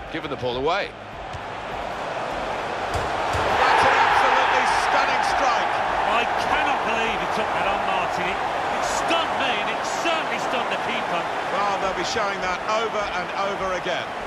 given the ball away. That's an absolutely stunning strike. I cannot believe he took that on, Martin. It stunned me, and it certainly stunned the keeper. Well, they'll be showing that over and over again.